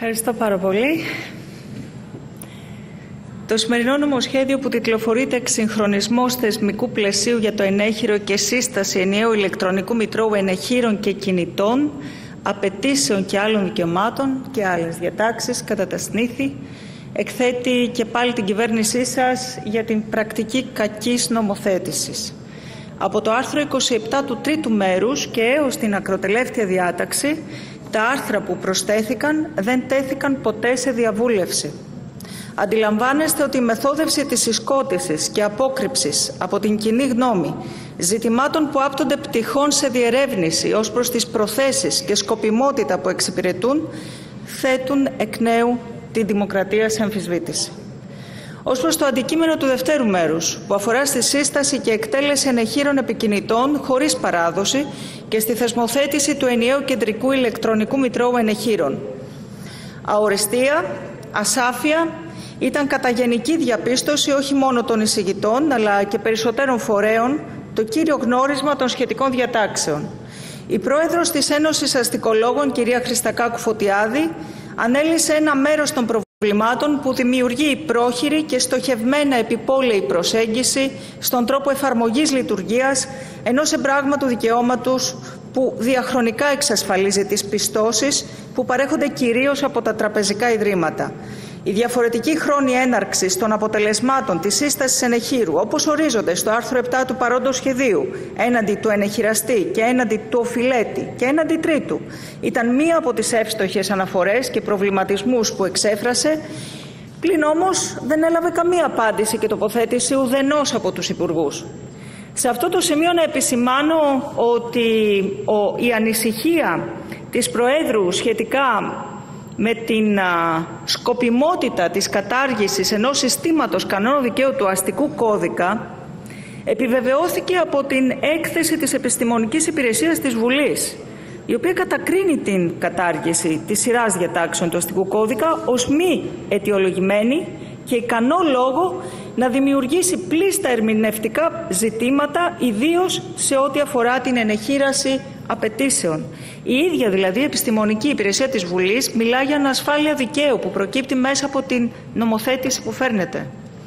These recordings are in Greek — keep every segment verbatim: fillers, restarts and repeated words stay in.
Ευχαριστώ πάρα πολύ. Το σημερινό νομοσχέδιο που τιτλοφορείται «Εξυγχρονισμός θεσμικού πλαισίου για το ενέχειρο και σύσταση ενιαίου ηλεκτρονικού μητρώου ενεχείρων και κινητών, απαιτήσεων και άλλων δικαιωμάτων και άλλες διατάξεις κατά τα σνήθη, εκθέτει και πάλι την κυβέρνησή σας για την πρακτική κακής νομοθέτησης. Από το άρθρο είκοσι επτά του τρίτου μέρους και έως την ακροτελεύτια διάταξη, τα άρθρα που προσθέθηκαν δεν τέθηκαν ποτέ σε διαβούλευση. Αντιλαμβάνεστε ότι η μεθόδευση της συσκότησης και απόκρυψης από την κοινή γνώμη ζητημάτων που άπτονται πτυχών σε διερεύνηση ως προς τις προθέσεις και σκοπιμότητα που εξυπηρετούν θέτουν εκ νέου τη δημοκρατία σε αμφισβήτηση. Ως προς το αντικείμενο του δευτέρου μέρους, που αφορά στη σύσταση και εκτέλεση ενεχείρων επικινητών χωρίς παράδοση και στη θεσμοθέτηση του ενιαίου κεντρικού ηλεκτρονικού μητρώου ενεχείρων. Αοριστία, ασάφεια ήταν κατά γενική διαπίστωση όχι μόνο των εισηγητών αλλά και περισσότερων φορέων το κύριο γνώρισμα των σχετικών διατάξεων. Η πρόεδρος της Ένωσης Αστικολόγων, κυρία Χριστακάκου Φωτιάδη, ανέλησε ένα μέρος των προβλημάτων που δημιουργεί η πρόχειρη και στοχευμένα επιπόλαιη προσέγγιση στον τρόπο εφαρμογής λειτουργίας ενός εμπράγματου δικαιώματος που διαχρονικά εξασφαλίζει τις πιστώσεις που παρέχονται κυρίως από τα τραπεζικά ιδρύματα. Η διαφορετική χρόνη έναρξης των αποτελεσμάτων της σύστασης ενεχείρου, όπως ορίζονται στο άρθρο επτά του παρόντος σχεδίου, έναντι του ενεχειραστή και έναντι του οφειλέτη και έναντι τρίτου, ήταν μία από τις εύστοχες αναφορές και προβληματισμούς που εξέφρασε, πλην όμως δεν έλαβε καμία απάντηση και τοποθέτηση ουδενός από τους υπουργούς. Σε αυτό το σημείο να επισημάνω ότι ο, η ανησυχία της Προέδρου σχετικά με την α, σκοπιμότητα της κατάργησης ενός συστήματος κανόνων δικαίου του αστικού κώδικα επιβεβαιώθηκε από την έκθεση της Επιστημονικής Υπηρεσίας της Βουλής, η οποία κατακρίνει την κατάργηση της σειράς διατάξεων του αστικού κώδικα ως μη αιτιολογημένη και ικανό λόγο να δημιουργήσει πλήστα ερμηνευτικά ζητήματα, ιδίως σε ό,τι αφορά την ενεχείραση απαιτήσεων. Η ίδια δηλαδή η Επιστημονική Υπηρεσία της Βουλής μιλά για ανασφάλεια δικαίου που προκύπτει μέσα από την νομοθέτηση που φέρνεται.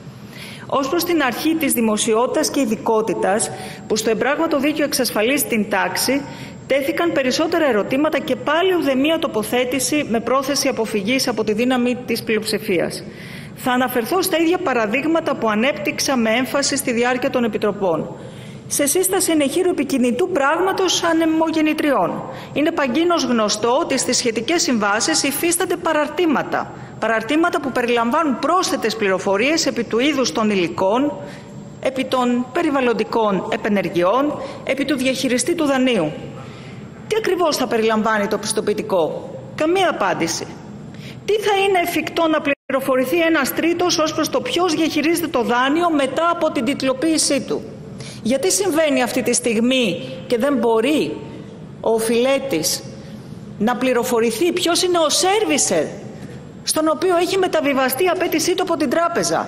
Ως προς την αρχή της δημοσιότητας και ειδικότητας που στο εμπράγματο δίκαιο εξασφαλίζει την τάξη, τέθηκαν περισσότερα ερωτήματα και πάλι ουδέμια τοποθέτηση με πρόθεση αποφυγής από τη δύναμη της πλειοψηφίας. Θα αναφερθώ στα ίδια παραδείγματα που ανέπτυξα με έμφαση στη διάρκεια των επιτροπών. Σε σύσταση ενεχείρου επικινητού πράγματος ανεμογεννητριών. Είναι παγκίνως γνωστό ότι στις σχετικές συμβάσεις υφίστανται παραρτήματα. Παραρτήματα που περιλαμβάνουν πρόσθετες πληροφορίες επί του είδους των υλικών, επί των περιβαλλοντικών επενεργειών, επί του διαχειριστή του δανείου. Τι ακριβώς θα περιλαμβάνει το πιστοποιητικό? Καμία απάντηση. Τι θα είναι εφικτό να πληροφορηθεί ένας τρίτος ως προς το ποιος διαχειρίζεται το δάνειο μετά από την τιτλοποίησή του? Γιατί συμβαίνει αυτή τη στιγμή και δεν μπορεί ο οφειλέτης να πληροφορηθεί ποιος είναι ο σέρβισερ στον οποίο έχει μεταβιβαστεί η απέτησή του από την τράπεζα?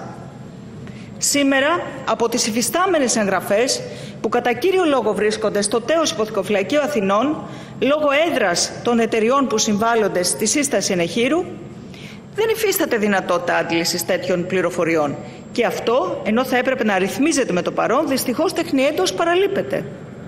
Σήμερα, από τις υφιστάμενες εγγραφές που κατά κύριο λόγο βρίσκονται στο τέος Υποθηκοφυλακείου Αθηνών, λόγω έδρας των εταιριών που συμβάλλονται στη σύσταση ενεχείρου, δεν υφίσταται δυνατότητα άντλησης τέτοιων πληροφοριών. Και αυτό, ενώ θα έπρεπε να ρυθμίζεται με το παρόν, δυστυχώς τεχνιέντος παραλείπεται.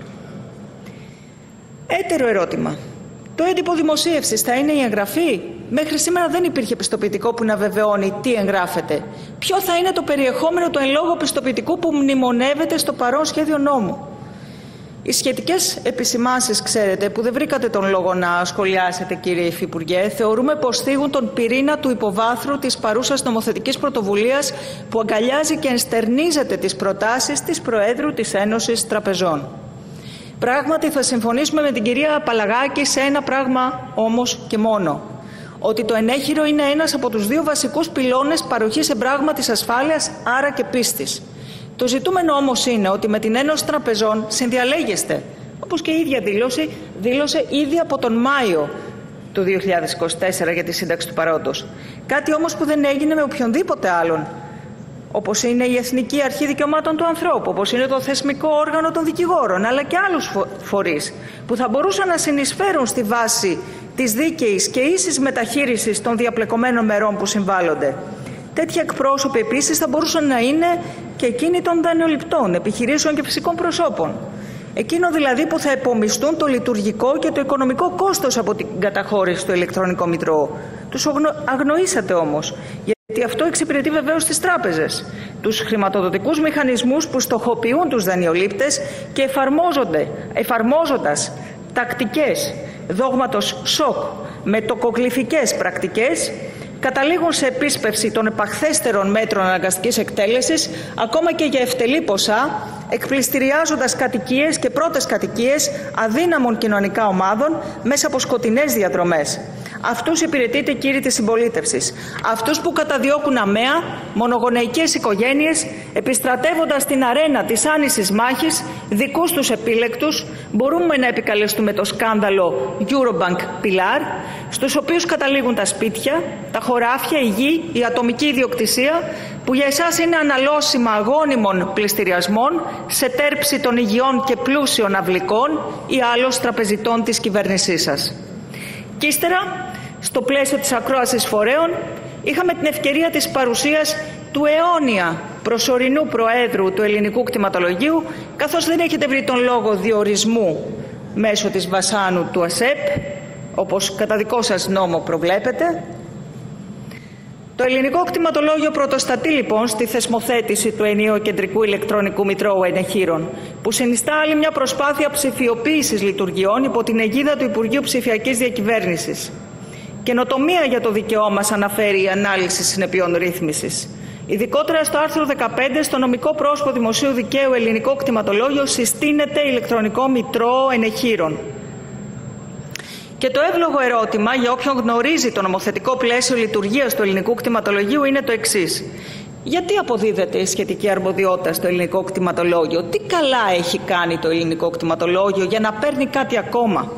Έτερο ερώτημα. Το έντυπο δημοσίευσης θα είναι η εγγραφή? Μέχρι σήμερα δεν υπήρχε πιστοποιητικό που να βεβαιώνει τι εγγράφεται. Ποιο θα είναι το περιεχόμενο του εν λόγω πιστοποιητικού που μνημονεύεται στο παρόν σχέδιο νόμου? Οι σχετικές επισημάνσεις, ξέρετε, που δεν βρήκατε τον λόγο να σχολιάσετε, κύριε Υφυπουργέ, θεωρούμε πως θίγουν τον πυρήνα του υποβάθρου της παρούσας νομοθετικής πρωτοβουλίας που αγκαλιάζει και ενστερνίζεται τις προτάσεις της Προέδρου της Ένωσης Τραπεζών. Πράγματι θα συμφωνήσουμε με την κυρία Παλαγάκη σε ένα πράγμα όμως και μόνο. Ότι το ενέχειρο είναι ένας από τους δύο βασικούς πυλώνες παροχής εμπράγματης ασφάλειας, άρα και πίστης. Το ζητούμενο όμως είναι ότι με την Ένωση Τραπεζών συνδιαλέγεστε, όπως και η ίδια δήλωση, δήλωσε ήδη από τον Μάιο του δύο χιλιάδες είκοσι τέσσερα για τη σύνταξη του παρόντος. Κάτι όμως που δεν έγινε με οποιονδήποτε άλλον, όπως είναι η Εθνική Αρχή Δικαιωμάτων του Ανθρώπου, όπως είναι το θεσμικό όργανο των δικηγόρων, αλλά και άλλους φορείς που θα μπορούσαν να συνεισφέρουν στη βάση της δίκαιης και ίσης μεταχείρισης των διαπλεκομένων μερών που συμβάλλονται. Τέτοιοι εκπρόσωποι επίσης θα μπορούσαν να είναι και εκείνοι των δανειοληπτών, επιχειρήσεων και φυσικών προσώπων. Εκείνο δηλαδή που θα επομιστούν το λειτουργικό και το οικονομικό κόστος από την καταχώρηση στο ηλεκτρονικό μητρό. Τους αγνοήσατε όμως, γιατί αυτό εξυπηρετεί βεβαίως τις τράπεζες, τους χρηματοδοτικούς μηχανισμούς που στοχοποιούν τους δανειολήπτες και εφαρμόζονται, εφαρμόζοντας τακτικές δόγματος σοκ με τοκογλυφικές πρακτικές, καταλήγουν σε επίσπευση των επαχθέστερων μέτρων αναγκαστικής εκτέλεσης, ακόμα και για ευτελή ποσά, εκπληστηριάζοντας κατοικίες και πρώτες κατοικίες αδύναμων κοινωνικά ομάδων μέσα από σκοτεινές διαδρομές. Αυτούς υπηρετείτε, κύριοι της συμπολίτευσης. Αυτούς που καταδιώκουν αμαία μονογονεϊκές οικογένειες, επιστρατεύοντας την αρένα της άνησης μάχης, δικούς τους επίλεκτους, μπορούμε να επικαλεστούμε το σκάνδαλο Eurobank Pilar, στους οποίους καταλήγουν τα σπίτια, τα χωράφια, η γη, η ατομική ιδιοκτησία, που για εσάς είναι αναλώσιμα αγώνιμων πληστηριασμών σε τέρψη των υγιών και πλούσιων αυλικών ή άλλων τραπεζιτών της κυβέρνησής σας. Και ύστερα, στο πλαίσιο της ακρόασης φορέων, είχαμε την ευκαιρία της παρουσίας του αιώνια προσωρινού Προέδρου του Ελληνικού Κτηματολογίου, καθώς δεν έχετε βρει τον λόγο διορισμού μέσω της βασάνου του ΑΣΕΠ, όπως κατά δικό σας νόμο προβλέπετε. Το Ελληνικό Κτηματολόγιο πρωτοστατεί λοιπόν στη θεσμοθέτηση του ενιαίου κεντρικού ηλεκτρονικού μητρώου ενεχείρων, που συνιστά άλλη μια προσπάθεια ψηφιοποίησης λειτουργιών υπό την αιγίδα του Υπουργείου Ψηφιακής Διακυβέρνησης. Καινοτομία για το δικαιώμα αναφέρει η ανάλυση συνεπειών ρύθμισης. Ειδικότερα στο άρθρο δεκαπέντε, στο νομικό πρόσωπο δημοσίου δικαίου Ελληνικό Κτηματολόγιο συστήνεται ηλεκτρονικό μητρό ενεχείρων. Και το εύλογο ερώτημα για όποιον γνωρίζει το νομοθετικό πλαίσιο λειτουργίας του Ελληνικού Κτηματολογίου είναι το εξής. Γιατί αποδίδεται η σχετική αρμοδιότητα στο Ελληνικό Κτηματολόγιο? Τι καλά έχει κάνει το Ελληνικό Κτηματολόγιο για να παίρνει κάτι ακόμα?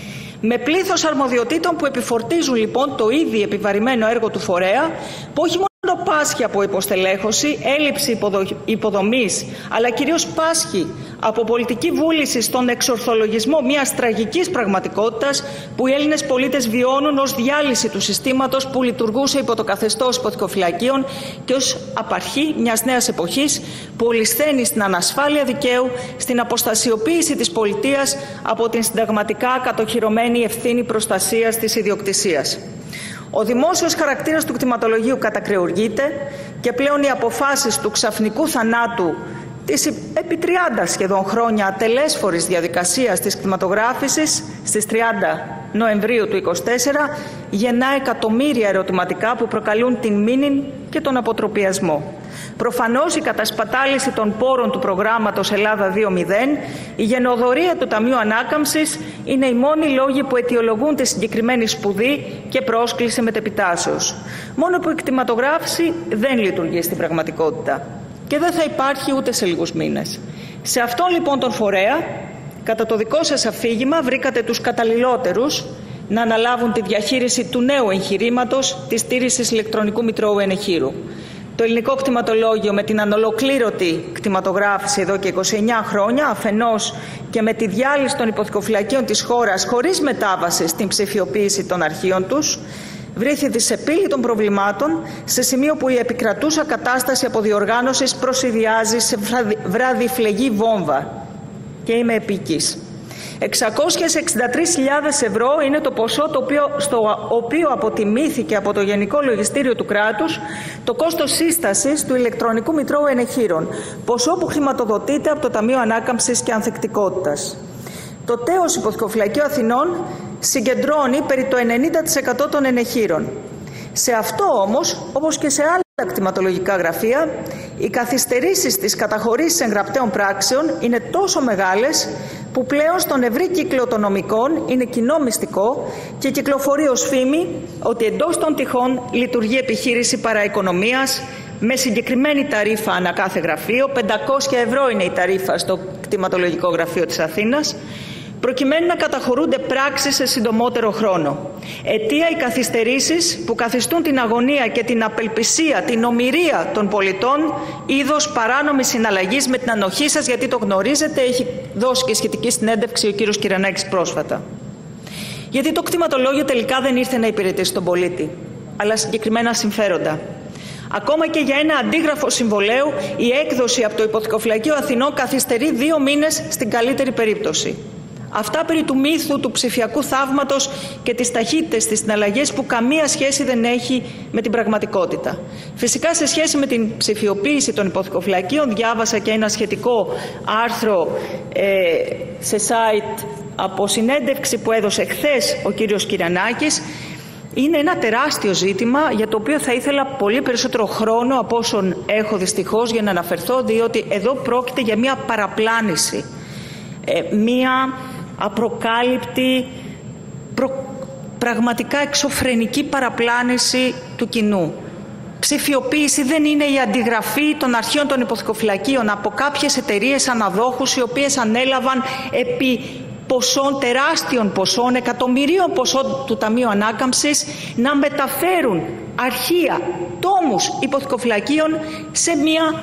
Με πλήθος αρμοδιοτήτων που επιφορτίζουν λοιπόν το ήδη επιβαρημένο έργο του φορέα, που όχι μόνο πάσχει από υποστελέχωση, έλλειψη υποδομής, αλλά κυρίως πάσχει από πολιτική βούληση στον εξορθολογισμό μιας τραγικής πραγματικότητας που οι Έλληνες πολίτες βιώνουν ως διάλυση του συστήματος που λειτουργούσε υπό το καθεστώς υποθηκοφυλακίων και ως απαρχή μιας νέας εποχής που ολισθαίνει στην ανασφάλεια δικαίου, στην αποστασιοποίηση της πολιτείας από την συνταγματικά κατοχυρωμένη ευθύνη προστασίας της ιδιοκτησίας. Ο δημόσιος χαρακτήρας του κτηματολογίου κατακρεουργείται και πλέον οι αποφάσεις του ξαφνικού θανάτου της επί τριάντα σχεδόν χρόνια ατελέσφορης διαδικασίας της κτηματογράφησης στις τριάντα Νοεμβρίου του είκοσι τέσσερα γεννά εκατομμύρια ερωτηματικά που προκαλούν την μήνυ και τον αποτροπιασμό. Προφανώς η κατασπατάληση των πόρων του προγράμματος Ελλάδα δύο μηδέν, η γενοδορία του Ταμείου Ανάκαμψης είναι οι μόνοι λόγοι που αιτιολογούν τη συγκεκριμένη σπουδή και πρόσκληση μετεπιτάσεως. Μόνο που η κτηματογράφηση δεν λειτουργεί στην πραγματικότητα και δεν θα υπάρχει ούτε σε λίγους μήνες. Σε αυτόν λοιπόν τον φορέα, κατά το δικό σας αφήγημα, βρήκατε τους καταλληλότερους να αναλάβουν τη διαχείριση του νέου εγχειρήματος της στήρησης ηλεκτρονικού μητρώου ενεχείρου. Το Ελληνικό Κτηματολόγιο με την ανολοκλήρωτη κτηματογράφηση εδώ και είκοσι εννέα χρόνια, αφενός και με τη διάλυση των υποθηκοφυλακίων της χώρας χωρίς μετάβαση στην ψηφιοποίηση των αρχείων τους, βρήθη δυσεπίλη των προβλημάτων σε σημείο που η επικρατούσα κατάσταση αποδιοργάνωσης προσυδειάζει σε βραδιφλεγή βόμβα. Και είμαι επίκης. εξακόσιες εξήντα τρεις χιλιάδες ευρώ είναι το ποσό το οποίο, στο οποίο αποτιμήθηκε από το Γενικό Λογιστήριο του κράτους το κόστος σύστασης του ηλεκτρονικού μητρώου ενεχείρων, ποσό που χρηματοδοτείται από το Ταμείο Ανάκαμψης και Ανθεκτικότητας. Το τέος Υποθηκοφυλακείο Αθηνών συγκεντρώνει περί το ενενήντα τοις εκατό των ενεχείρων. Σε αυτό όμως, όπως και σε άλλα κτηματολογικά γραφεία, οι καθυστερήσεις της καταχωρήσης εγγραπταίων πράξεων είναι τόσο μεγάλες που πλέον στον ευρύ κύκλο των νομικών είναι κοινό μυστικό και κυκλοφορεί ως φήμη ότι εντός των τυχών λειτουργεί επιχείρηση παραοικονομίας με συγκεκριμένη ταρίφα ανά κάθε γραφείο, πεντακόσια ευρώ είναι η ταρίφα στο κτηματολογικό γραφείο της Αθήνας, προκειμένου να καταχωρούνται πράξεις σε συντομότερο χρόνο. Αιτία οι καθυστερήσεις που καθιστούν την αγωνία και την απελπισία, την ομηρία των πολιτών είδος παράνομης συναλλαγής με την ανοχή σας, γιατί το γνωρίζετε, έχει δώσει και σχετική συνέντευξη ο κύριος Κυρανάκης πρόσφατα. Γιατί το κτηματολόγιο τελικά δεν ήρθε να υπηρετήσει τον πολίτη, αλλά συγκεκριμένα συμφέροντα. Ακόμα και για ένα αντίγραφο συμβολέου, η έκδοση από το Υποθηκοφυλακείο Αθηνών καθυστερεί δύο μήνες στην καλύτερη περίπτωση. Αυτά περί του μύθου του ψηφιακού θαύματος και τις ταχύτητες στις συναλλαγές που καμία σχέση δεν έχει με την πραγματικότητα. Φυσικά, σε σχέση με την ψηφιοποίηση των υποθηκοφυλακίων, διάβασα και ένα σχετικό άρθρο ε, σε site από συνέντευξη που έδωσε χθες ο κύριος Κυρανάκης. Είναι ένα τεράστιο ζήτημα για το οποίο θα ήθελα πολύ περισσότερο χρόνο από όσον έχω δυστυχώς για να αναφερθώ, διότι εδώ πρόκειται για μια παραπλάνηση, ε, μια απροκάλυπτη, προ, πραγματικά εξωφρενική παραπλάνηση του κοινού. Ψηφιοποίηση δεν είναι η αντιγραφή των αρχείων των υποθηκοφυλακίων από κάποιες εταιρείες αναδόχους οι οποίες ανέλαβαν επί ποσών, τεράστιων ποσών, εκατομμυρίων ποσών του Ταμείου Ανάκαμψης να μεταφέρουν αρχεία, τόμους υποθηκοφυλακίων σε μια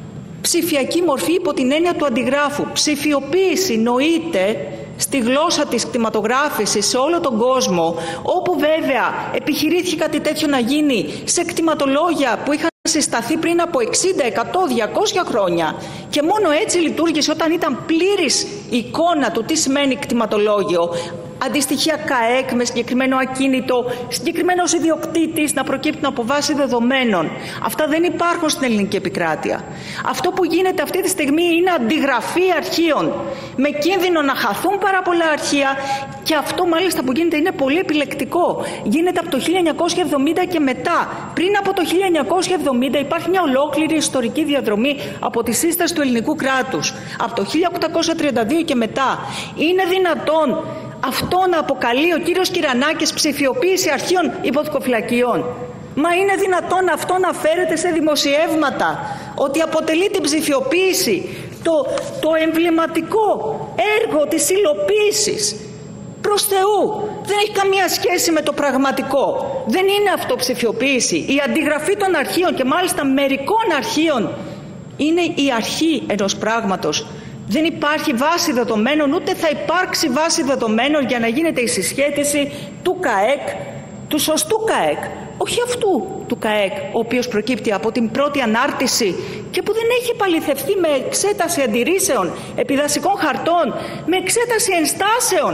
ψηφιακή μορφή υπό την έννοια του αντιγράφου. Ψηφιοποίηση νοείται στη γλώσσα της κτηματογράφησης σε όλο τον κόσμο, όπου βέβαια επιχειρήθηκε κάτι τέτοιο να γίνει σε κτηματολόγια που είχαν συσταθεί πριν από εξήντα, εκατό, διακόσια χρόνια και μόνο έτσι λειτουργήσε όταν ήταν πλήρης εικόνα του τι σημαίνει κτηματολόγιο. Αντιστοιχεία ΚΑΕΚ με συγκεκριμένο ακίνητο, συγκεκριμένος ιδιοκτήτης να προκύπτουν από βάση δεδομένων. Αυτά δεν υπάρχουν στην ελληνική επικράτεια. Αυτό που γίνεται αυτή τη στιγμή είναι αντιγραφή αρχείων με κίνδυνο να χαθούν πάρα πολλά αρχεία, και αυτό μάλιστα που γίνεται είναι πολύ επιλεκτικό. Γίνεται από το χίλια εννιακόσια εβδομήντα και μετά. Πριν από το χίλια εννιακόσια εβδομήντα υπάρχει μια ολόκληρη ιστορική διαδρομή από τη σύσταση του ελληνικού κράτους. Από το χίλια οκτακόσια τριάντα δύο και μετά. Είναι δυνατόν αυτό να αποκαλεί ο κύριος Κυρανάκης ψηφιοποίηση αρχείων υποθηκοφυλακίων? Μα είναι δυνατόν αυτό να φέρεται σε δημοσιεύματα, ότι αποτελεί την ψηφιοποίηση το, το εμβληματικό έργο της υλοποίησης? Προς Θεού, δεν έχει καμία σχέση με το πραγματικό. Δεν είναι αυτό ψηφιοποίηση. Η αντιγραφή των αρχείων, και μάλιστα μερικών αρχείων, είναι η αρχή ενός πράγματος. Δεν υπάρχει βάση δεδομένων, ούτε θα υπάρξει βάση δεδομένων για να γίνεται η συσχέτιση του ΚΑΕΚ, του σωστού ΚΑΕΚ, όχι αυτού του ΚΑΕΚ, ο οποίος προκύπτει από την πρώτη ανάρτηση και που δεν έχει επαληθευτεί με εξέταση αντιρρήσεων, επιδασικών χαρτών, με εξέταση ενστάσεων,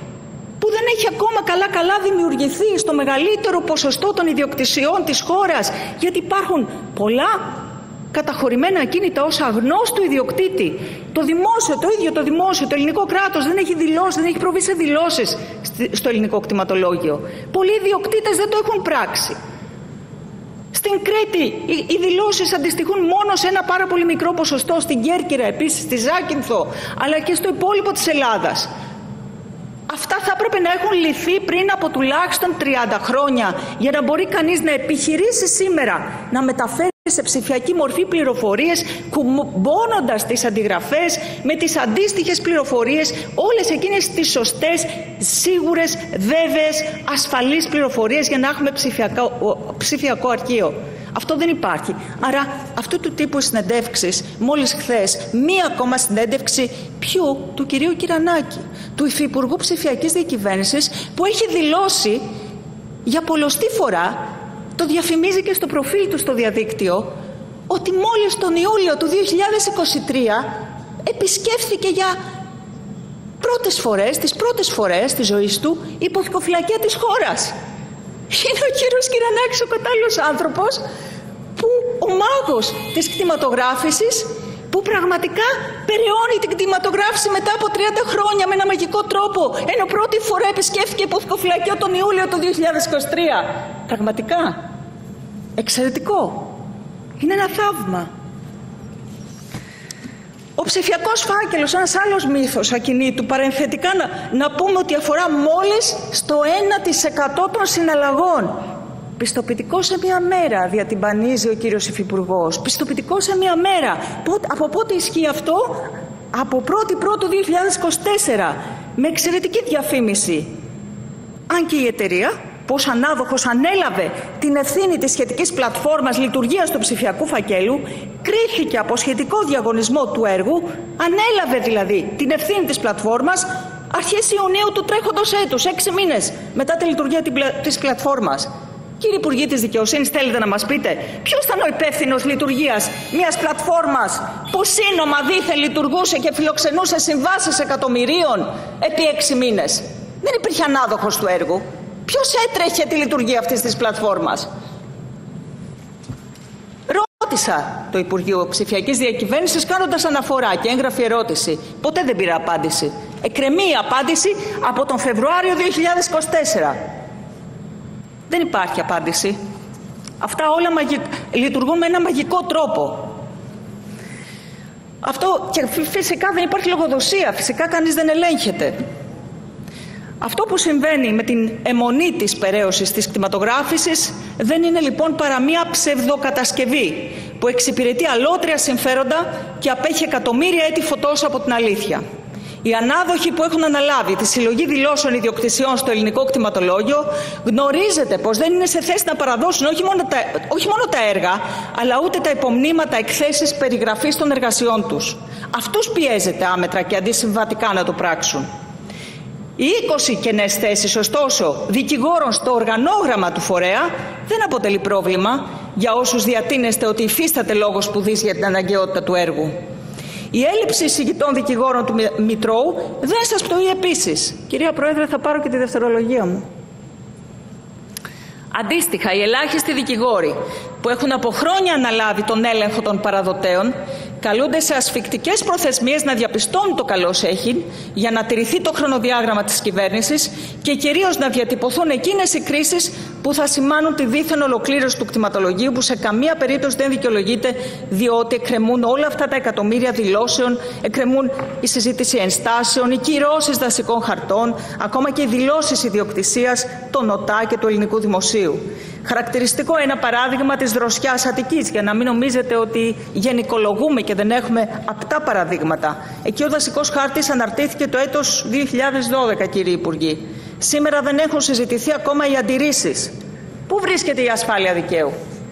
που δεν έχει ακόμα καλά-καλά δημιουργηθεί στο μεγαλύτερο ποσοστό των ιδιοκτησιών της χώρας, γιατί υπάρχουν πολλά καταχωρημένα ακίνητα ως αγνώστου ιδιοκτήτη. Το δημόσιο, το ίδιο το δημόσιο, το ελληνικό κράτος δεν έχει δηλώσει, δεν έχει προβεί σε δηλώσεις στο ελληνικό κτηματολόγιο. Πολλοί ιδιοκτήτες δεν το έχουν πράξει. Στην Κρήτη οι, οι δηλώσεις αντιστοιχούν μόνο σε ένα πάρα πολύ μικρό ποσοστό, στην Κέρκυρα επίσης, στη Ζάκυνθο, αλλά και στο υπόλοιπο της Ελλάδας. Αυτά θα έπρεπε να έχουν λυθεί πριν από τουλάχιστον τριάντα χρόνια, για να μπορεί κανείς να επιχειρήσει σήμερα να μεταφέρει σε ψηφιακή μορφή πληροφορίες, κουμπώνοντας τις αντιγραφές με τις αντίστοιχες πληροφορίες, όλες εκείνες τις σωστές, σίγουρες, βέβαιες, ασφαλείς πληροφορίες, για να έχουμε ψηφιακό, ψηφιακό αρχείο. Αυτό δεν υπάρχει. Άρα αυτού του τύπου συνεντεύξεις, μόλις χθες μία ακόμα συνέντευξη, ποιου? Του κυρίου Κυρανάκη, του Υφυπουργού Ψηφιακής Διακυβέρνησης, που έχει δηλώσει για πολλοστή φορά, το διαφημίζει και στο προφίλ του στο διαδίκτυο, ότι μόλις τον Ιούλιο του δύο χιλιάδες είκοσι τρία επισκέφθηκε για πρώτες φορές, τις πρώτες φορές της ζωής του, η υποθηκοφυλακία της χώρας. Είναι ο κύριος Κυρανάκης ο κατάλληλος άνθρωπος, που ο μάγος της κτηματογράφησης, που πραγματικά περαιώνει την κτηματογράφηση μετά από τριάντα χρόνια με ένα μαγικό τρόπο, ενώ πρώτη φορά επισκέφθηκε υποθηκοφυλακείο τον Ιούλιο του δύο χιλιάδες είκοσι τρία. Πραγματικά εξαιρετικό. Είναι ένα θαύμα. Ο ψηφιακός φάκελος, ένας άλλος μύθος ακινήτου, παρενθετικά να, να πούμε ότι αφορά μόλις στο ένα τοις εκατό των συναλλαγών. Πιστοποιητικό σε μία μέρα, διατυμπανίζει ο κύριος Υφυπουργός. Πιστοποιητικό σε μία μέρα. Από πότε ισχύει αυτό? Από πρώτη πρώτου δύο χιλιάδες είκοσι τέσσερα. Με εξαιρετική διαφήμιση. Αν και η εταιρεία, πως ανάδοχος ανέλαβε την ευθύνη της σχετικής πλατφόρμας λειτουργίας του ψηφιακού φακέλου, κρίθηκε από σχετικό διαγωνισμό του έργου, ανέλαβε δηλαδή την ευθύνη της πλατφόρμας, αρχές Ιουνίου του τρέχοντος έτους, έξι μήνες μετά τη λειτουργία της πλατφόρμας. Κύριε Υπουργοί της Δικαιοσύνης, θέλετε να μας πείτε ποιος ήταν ο υπεύθυνος λειτουργίας μιας πλατφόρμας που σύνομα δήθεν λειτουργούσε και φιλοξενούσε συμβάσεις εκατομμυρίων επί έξι μήνες? Δεν υπήρχε ανάδοχος του έργου. Ποιος έτρεχε τη λειτουργία αυτής της πλατφόρμας? Ρώτησα το Υπουργείο Ψηφιακής Διακυβέρνησης κάνοντας αναφορά και έγγραφη ερώτηση. Ποτέ δεν πήρα απάντηση. Εκκρεμεί η απάντηση από τον Φεβρουάριο δύο χιλιάδες είκοσι τέσσερα. Δεν υπάρχει απάντηση. Αυτά όλα μαγικ... λειτουργούν με ένα μαγικό τρόπο. Αυτό και φυσικά δεν υπάρχει λογοδοσία. Φυσικά κανείς δεν ελέγχεται. Αυτό που συμβαίνει με την αιμονή της περαίωσης της κτηματογράφησης δεν είναι λοιπόν παρά μία ψευδοκατασκευή που εξυπηρετεί αλότρια συμφέροντα και απέχει εκατομμύρια έτη φωτός από την αλήθεια. Οι ανάδοχοι που έχουν αναλάβει τη συλλογή δηλώσεων ιδιοκτησιών στο ελληνικό κτηματολόγιο γνωρίζετε πως δεν είναι σε θέση να παραδώσουν όχι μόνο τα, όχι μόνο τα έργα, αλλά ούτε τα υπομνήματα εκθέσεις περιγραφής των εργασιών τους. Αυτούς πιέζεται άμετρα και αντισυμβατικά να το πράξουν. Οι είκοσι κενές θέσεις, ωστόσο, δικηγόρων στο οργανόγραμμα του φορέα δεν αποτελεί πρόβλημα για όσους διατείνεστε ότι υφίσταται λόγος σπουδής για την αναγκαιότητα του έργου. Η έλλειψη εισηγητών δικηγόρων του Μητρώου δεν σας πτωεί επίσης. Κυρία Πρόεδρε, θα πάρω και τη δευτερολογία μου. Αντίστοιχα, οι ελάχιστοι δικηγόροι που έχουν από χρόνια αναλάβει τον έλεγχο των παραδοτέων καλούνται σε ασφικτικές προθεσμίες να διαπιστώνουν το καλώς έχει για να τηρηθεί το χρονοδιάγραμμα της κυβέρνησης και κυρίως να διατυπωθούν εκείνες οι κρίσεις που θα σημάνουν τη δίθεν ολοκλήρωση του κτηματολογίου, που σε καμία περίπτωση δεν δικαιολογείται, διότι εκκρεμούν όλα αυτά τα εκατομμύρια δηλώσεων, εκκρεμούν η συζήτηση ενστάσεων, οι κυρώσεις δασικών χαρτών, ακόμα και οι δηλώσεις ιδιοκτησίας των ΟΤΑ και του ελληνικού δημοσίου. Χαρακτηριστικό ένα παράδειγμα της δροσιάς Αττικής, για να μην νομίζετε ότι γενικολογούμε και δεν έχουμε απτά παραδείγματα. Εκεί ο δασικός χάρτης αναρτήθηκε το έτος δύο χιλιάδες δώδεκα, κύριοι Υπουργοί. Σήμερα δεν έχουν συζητηθεί ακόμα οι αντιρρήσεις. Πού βρίσκεται η ασφάλεια δικαίου?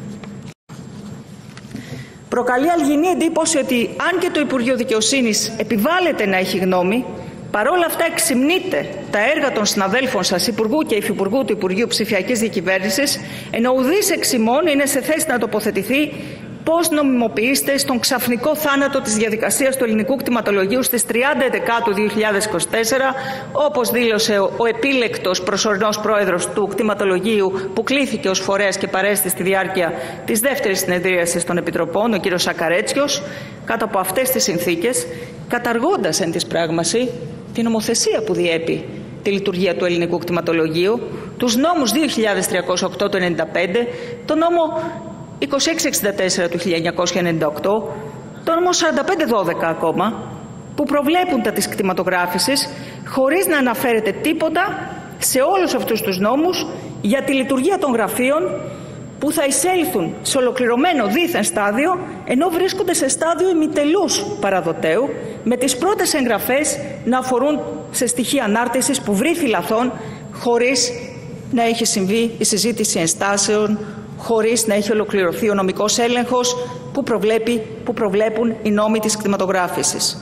Προκαλεί αλγινή εντύπωση ότι αν και το Υπουργείο Δικαιοσύνης επιβάλλεται να έχει γνώμη, παρόλα αυτά εξυμνείται τα έργα των συναδέλφων σας, Υπουργού και Υφυπουργού του Υπουργείου Ψηφιακής Διακυβέρνησης, ενώ ουδής εξ ημών είναι σε θέση να τοποθετηθεί πώς νομιμοποιείστε στον ξαφνικό θάνατο της διαδικασίας του ελληνικού κτηματολογίου στις τριάντα Δεκάτου δύο χιλιάδες είκοσι τέσσερα, όπως δήλωσε ο επίλεκτος προσωρινός πρόεδρος του κτηματολογίου, που κλήθηκε ως φορέας και παρέστη στη διάρκεια της δεύτερης συνεδρίασης των Επιτροπών, ο κ. Σακαρέτσιος, κάτω από αυτές τις συνθήκες, καταργώντας εν της πράγμαση την νομοθεσία που διέπει τη λειτουργία του ελληνικού κτηματολογίου, τους νόμους δύο χιλιάδες τριακόσια οκτώ του ενενήντα πέντε, τον νόμο είκοσι έξι εξήντα τέσσερα του χίλια εννιακόσια ενενήντα οκτώ, τον νόμο σαράντα πέντε δώδεκα ακόμα, που προβλέπουν τα της κτηματογράφησης, χωρίς να αναφέρεται τίποτα σε όλους αυτούς τους νόμους για τη λειτουργία των γραφείων, που θα εισέλθουν σε ολοκληρωμένο δίθεν στάδιο, ενώ βρίσκονται σε στάδιο ημιτελούς παραδοτέου, με τις πρώτες εγγραφές να αφορούν σε στοιχεία ανάρτησης που βρήθη λαθών, χωρίς να έχει συμβεί η συζήτηση ενστάσεων, χωρίς να έχει ολοκληρωθεί ο νομικός έλεγχος που, προβλέπει, που προβλέπουν οι νόμοι της κτηματογράφησης.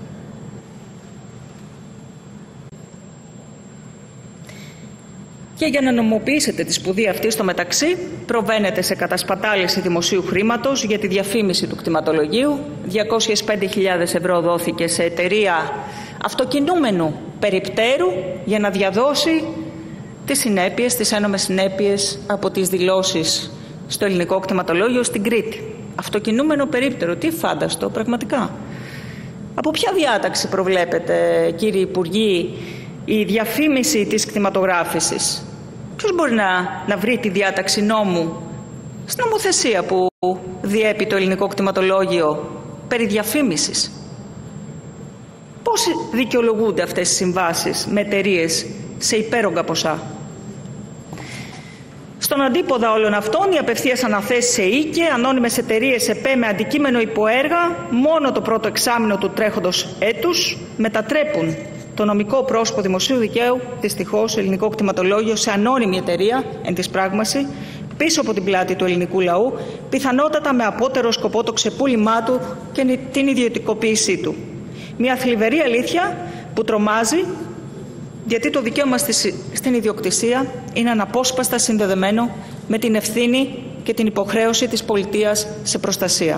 Και για να νομιμοποιήσετε τη σπουδή αυτή στο μεταξύ, προβαίνετε σε κατασπατάληση δημοσίου χρήματος για τη διαφήμιση του κτηματολογίου. διακόσιες πέντε χιλιάδες ευρώ δόθηκε σε εταιρεία αυτοκινούμενου περιπτέρου για να διαδώσει τις συνέπειες, τις ένομες συνέπειες από τις δηλώσεις στο ελληνικό κτηματολόγιο στην Κρήτη. Αυτοκινούμενο περίπτερο, τι φάνταστο, πραγματικά. Από ποια διάταξη προβλέπετε, κύριοι Υπουργοί, η διαφήμιση της κτηματογράφησης? Ποιος μπορεί να, να βρει τη διάταξη νόμου στην νομοθεσία που διέπει το ελληνικό κτηματολόγιο περί διαφήμισης? Πώς δικαιολογούνται αυτές οι συμβάσεις με εταιρείες σε υπέρογκα ποσά? Στον αντίποδα όλων αυτών, οι απευθείας αναθέσεις σε οίκε, ανώνυμες εταιρείες ΕΠΕ με αντικείμενο υποέργα μόνο το πρώτο εξάμηνο του τρέχοντος έτους μετατρέπουν το νομικό πρόσωπο δημοσίου δικαίου, δυστυχώς, ελληνικό κτηματολόγιο, σε ανώνυμη εταιρεία, εν της πράγμαση, πίσω από την πλάτη του ελληνικού λαού, πιθανότατα με απότερο σκοπό το ξεπούλημά του και την ιδιωτικοποίησή του. Μια θλιβερή αλήθεια που τρομάζει γιατί το δικαίωμα στην ιδιοκτησία είναι αναπόσπαστα συνδεδεμένο με την ευθύνη και την υποχρέωση της πολιτείας σε προστασία.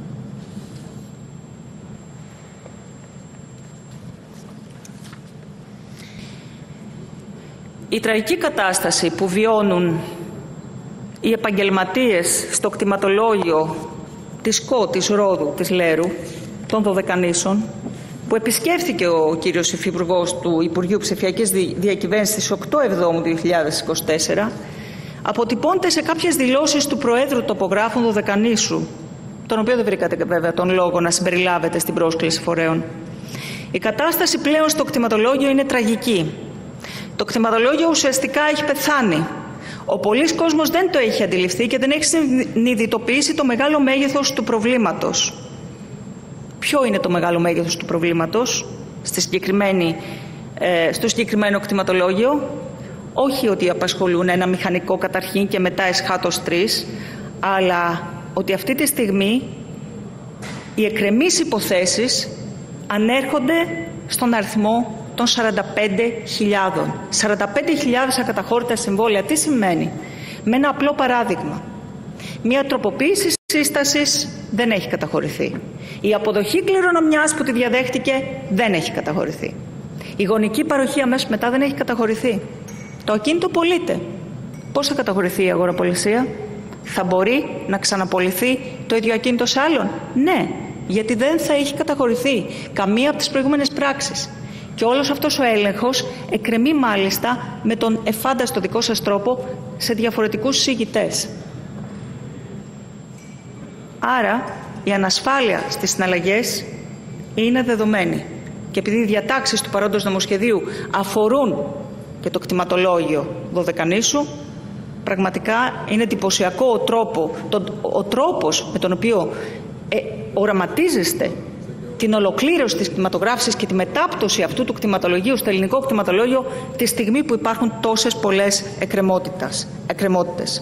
Η τραγική κατάσταση που βιώνουν οι επαγγελματίες στο κτηματολόγιο της ΚΟ, της Ρόδου, της Λέρου, των Δωδεκανήσων, που επισκέφθηκε ο κύριος Υφυπουργός του Υπουργείου Ψηφιακής Διακυβέρνησης στις οκτώ Εβδόμου δύο χιλιάδες είκοσι τέσσερα, αποτυπώνεται σε κάποιες δηλώσεις του Προέδρου Τοπογράφων Δωδεκανήσου, τον οποίο δεν βρήκατε βέβαια τον λόγο να συμπεριλάβετε στην πρόσκληση φορέων. Η κατάσταση πλέον στο κτηματολόγιο είναι τραγική. Το κτηματολόγιο ουσιαστικά έχει πεθάνει. Ο πολύς κόσμος δεν το έχει αντιληφθεί και δεν έχει συνειδητοποιήσει το μεγάλο μέγεθος του προβλήματος. Ποιο είναι το μεγάλο μέγεθος του προβλήματος στη συγκεκριμένη, ε, στο συγκεκριμένο κτηματολόγιο? Όχι ότι απασχολούν ένα μηχανικό καταρχήν και μετά εσχάτως τρεις, αλλά ότι αυτή τη στιγμή οι εκκρεμείς υποθέσεις ανέρχονται στον αριθμό των σαράντα πέντε χιλιάδες. σαράντα πέντε χιλιάδες ακαταχώρητα συμβόλαια. Τι σημαίνει? Με ένα απλό παράδειγμα. Μια τροποποίηση σύστασης δεν έχει καταχωρηθεί. Η αποδοχή κληρονομιάς που τη διαδέχτηκε δεν έχει καταχωρηθεί. Η γονική παροχή αμέσως μετά δεν έχει καταχωρηθεί. Το ακίνητο πωλείται. Πώς θα καταχωρηθεί η αγοραπολισία? Θα μπορεί να ξαναπολυθεί το ίδιο ακίνητο σε άλλον? Ναι, γιατί δεν θα έχει καταχωρηθεί καμία από τις προηγούμενες πράξεις. Και όλος αυτός ο έλεγχος εκκρεμεί μάλιστα με τον εφάνταστο δικό σας τρόπο σε διαφορετικούς εισηγητές. Άρα η ανασφάλεια στις συναλλαγές είναι δεδομένη. Και επειδή οι διατάξεις του παρόντος νομοσχεδίου αφορούν και το κτηματολόγιο Δωδεκανήσου, πραγματικά είναι εντυπωσιακό ο, τρόπο, το, ο τρόπος με τον οποίο ε, οραματίζεστε την ολοκλήρωση της κτηματογράφησης και τη μετάπτωση αυτού του κτηματολογίου στο ελληνικό κτηματολόγιο τη στιγμή που υπάρχουν τόσες πολλές εκκρεμότητες.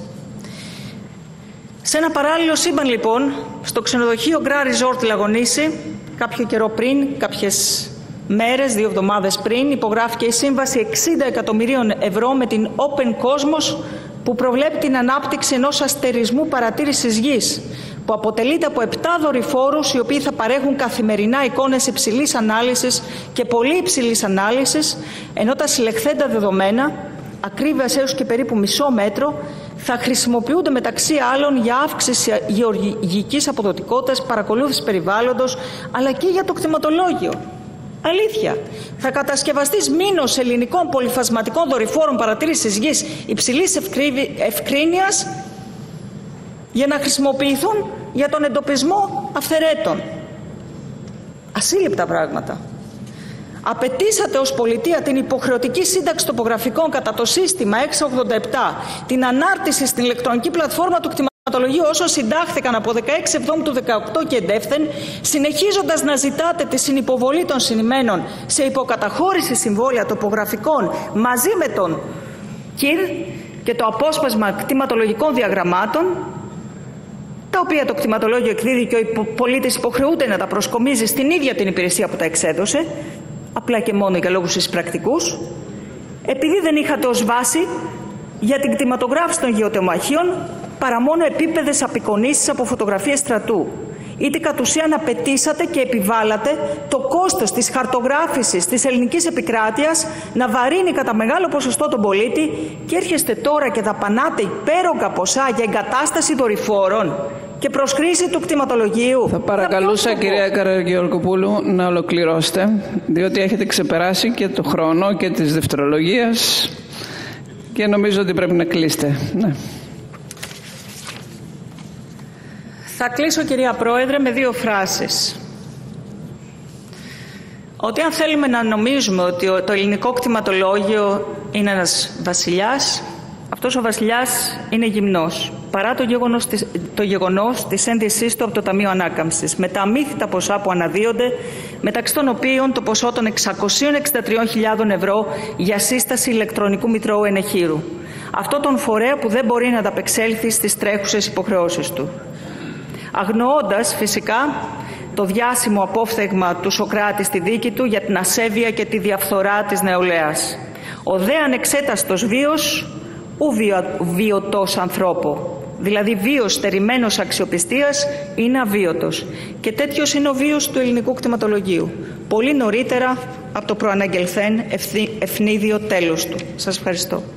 Σε ένα παράλληλο σύμπαν λοιπόν, στο ξενοδοχείο Grand Resort Λαγονίση, κάποιο καιρό πριν, κάποιες μέρες, δύο εβδομάδες πριν, υπογράφηκε η σύμβαση εξήντα εκατομμυρίων ευρώ με την Open Cosmos, που προβλέπει την ανάπτυξη ενός αστερισμού παρατήρησης γης, που αποτελείται από επτά δορυφόρους οι οποίοι θα παρέχουν καθημερινά εικόνες υψηλής ανάλυσης και πολύ υψηλής ανάλυσης, ενώ τα συλλεχθέντα δεδομένα, ακρίβειας έως και περίπου μισό μέτρο, θα χρησιμοποιούνται μεταξύ άλλων για αύξηση γεωργικής αποδοτικότητας, παρακολούθηση περιβάλλοντος, αλλά και για το κτηματολόγιο. Αλήθεια. Θα κατασκευαστείς μήνος ελληνικών πολυφασματικών δορυφόρων παρατήρησης γης υψηλής ευκρίνειας για να χρησιμοποιηθούν για τον εντοπισμό αυθαιρέτων. Ασύλληπτα πράγματα. Απαιτήσατε ως πολιτεία την υποχρεωτική σύνταξη τοπογραφικών κατά το σύστημα εξακόσια ογδόντα επτά, την ανάρτηση στην ηλεκτρονική πλατφόρμα του κτηματολογίου όσων συντάχθηκαν από δεκαέξι Εβδόμου του δεκαοκτώ και εντεύθεν, συνεχίζοντας να ζητάτε τη συνυποβολή των συνημένων σε υποκαταχώρηση συμβόλαια τοπογραφικών μαζί με τον ΚΙΡ και το απόσπασμα κτηματολογικών διαγραμμάτων, τα οποία το κτηματολόγιο εκδίδει και ο πολίτης υποχρεούται να τα προσκομίζει στην ίδια την υπηρεσία που τα εξέδωσε, απλά και μόνο για λόγους εισπρακτικούς, επειδή δεν είχατε ως βάση για την κτηματογράφηση των γεωτεμαχίων παρά μόνο επίπεδες απεικονίσεις από φωτογραφίες στρατού. Είτε κατ' ουσίαν απαιτήσατε και επιβάλλατε το κόστος της χαρτογράφησης της ελληνικής επικράτειας να βαρύνει κατά μεγάλο ποσοστό τον πολίτη, και έρχεστε τώρα και δαπανάτε υπέρογκα ποσά για εγκατάσταση δορυφόρων και προσχρήση του κτηματολογίου. Θα παρακαλούσα, κυρία Καραγεωργοπούλου, να ολοκληρώσετε, διότι έχετε ξεπεράσει και το χρόνο και της δευτερολογίας και νομίζω ότι πρέπει να κλείσετε. Ναι. Θα κλείσω, κυρία Πρόεδρε, με δύο φράσεις. Ότι αν θέλουμε να νομίζουμε ότι το ελληνικό κτηματολόγιο είναι ένας βασιλιάς, αυτός ο βασιλιάς είναι γυμνός, παρά το γεγονός της, το γεγονός της ένδυσής του από το Ταμείο Ανάκαμψης, με τα αμύθιτα ποσά που αναδύονται, μεταξύ των οποίων το ποσό των εξακοσίων εξήντα τριών χιλιάδων ευρώ για σύσταση ηλεκτρονικού μητρώου ενεχείρου. Αυτό τον φορέα που δεν μπορεί να ανταπεξέλθει στις τρέχουσες υποχρεώσεις του. Αγνοώντας φυσικά το διάσημο απόφθεγμα του Σωκράτη στη δίκη του για την ασέβεια και τη διαφθορά της νεολαίας. Ο δε ανεξέταστος βίος, ου βιωτός ανθρώπου. Δηλαδή βίος στερημένος αξιοπιστίας είναι αβίωτος. Και τέτοιος είναι ο βίος του ελληνικού κτηματολογίου. Πολύ νωρίτερα από το προαναγγελθέν ευνίδιο τέλος του. Σας ευχαριστώ.